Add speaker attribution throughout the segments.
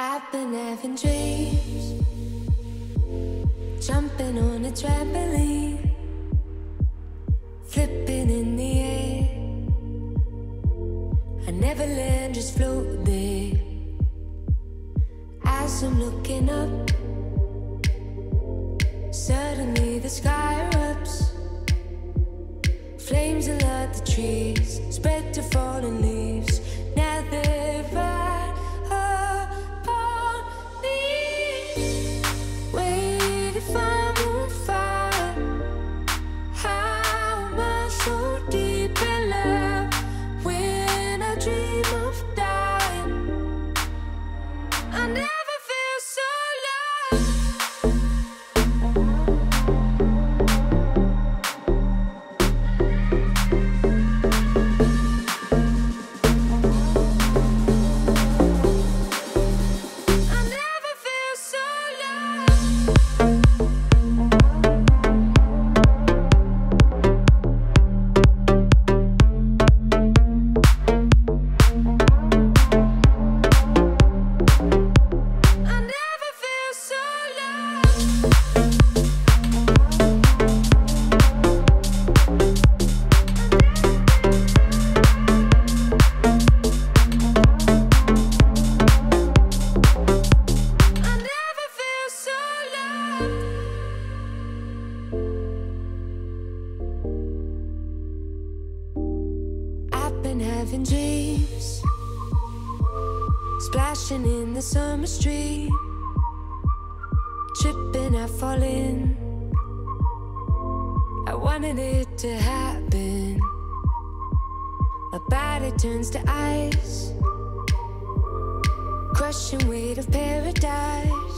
Speaker 1: I've been having dreams, jumping on a trampoline, flipping in the air. I never land, just float there. As I'm looking up, suddenly the sky erupts. Flames alert the trees, spread to fallen leaves. Now they're right upon me. Wait, if I'm on fire, how am I so deep in love? When I dream of dying, I never feel so low. Having dreams, splashing in the summer stream, tripping, I fall in. I wanted it to happen. My body turns to ice, crushing weight of paradise.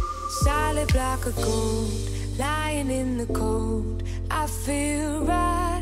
Speaker 1: Solid block of gold, lying in the cold. I feel right.